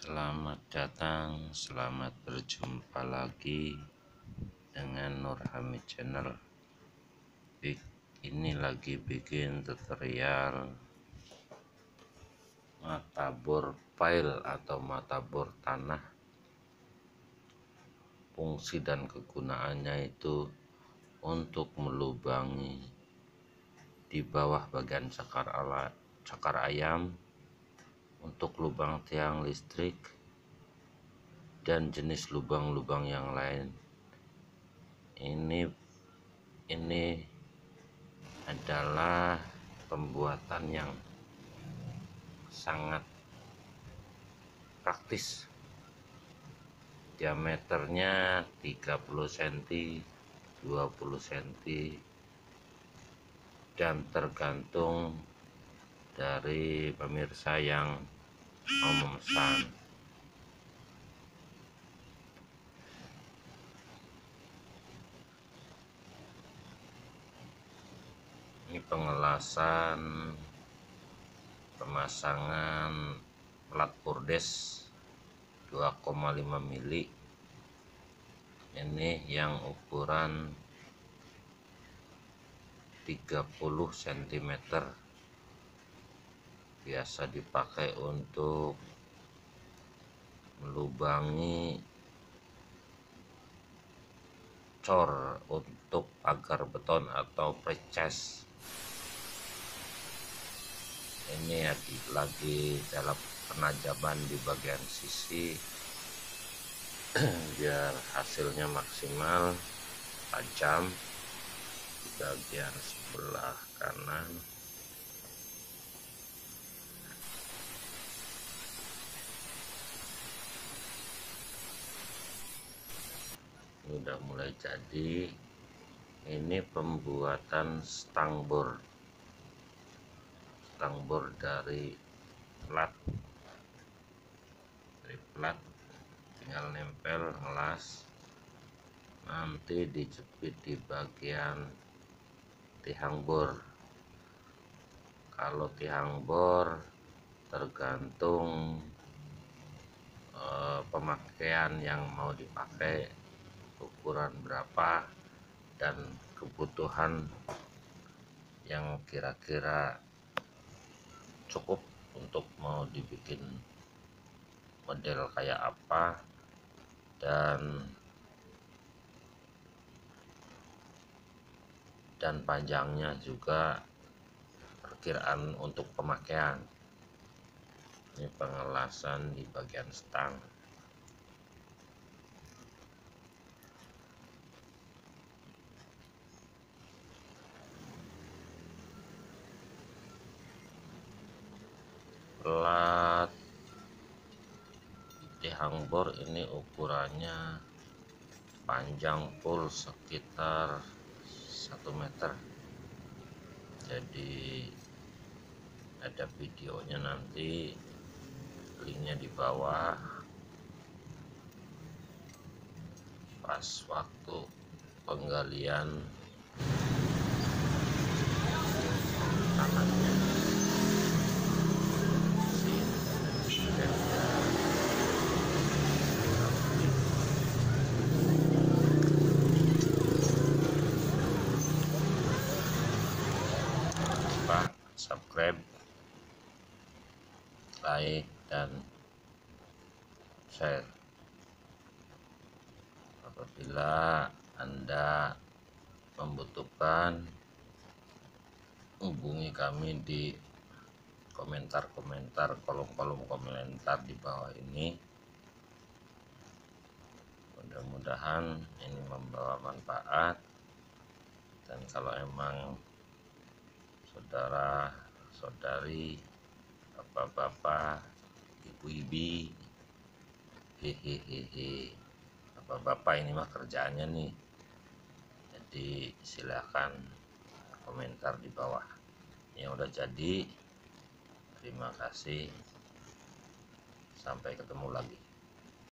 Selamat datang, selamat berjumpa lagi dengan Nur Hamid Channel. Ini lagi bikin tutorial mata bor pile atau mata bor tanah. Fungsi dan kegunaannya itu untuk melubangi di bawah bagian cakar ayam, untuk lubang tiang listrik, dan jenis lubang-lubang yang lain. Ini adalah pembuatan yang sangat praktis. Diameternya 30 cm, 20 cm, dan tergantung dari pemirsa yang mau memesan. Ini pengelasan pemasangan plat bordes 2,5 mili. Ini yang ukuran 30 cm, biasa dipakai untuk melubangi cor untuk pagar beton atau precast. Ini lagi dalam penajaman di bagian sisi biar hasilnya maksimal tajam. Di bagian sebelah kanan ini udah mulai jadi. Ini pembuatan stang bor dari plat, tinggal nempel ngelas, nanti dijepit di bagian tiang bor. Kalau tiang bor tergantung pemakaian yang mau dipakai, ukuran berapa, dan kebutuhan yang kira-kira cukup untuk mau dibikin model kayak apa, dan panjangnya juga perkiraan untuk pemakaian. Ini pengelasan di bagian stang. Plat tiang bor ini ukurannya panjang full sekitar 1 meter. Jadi ada videonya, nanti linknya di bawah. Pas waktu penggalian tanahnya subscribe, like, dan share. Apabila Anda membutuhkan, hubungi kami di kolom komentar di bawah ini. Mudah-mudahan ini membawa manfaat, dan kalau emang saudara-saudari, bapak-bapak, ibu-ibu, hehehe, bapak-bapak ini mah kerjaannya nih. Jadi silakan komentar di bawah. Yang udah jadi, terima kasih, sampai ketemu lagi.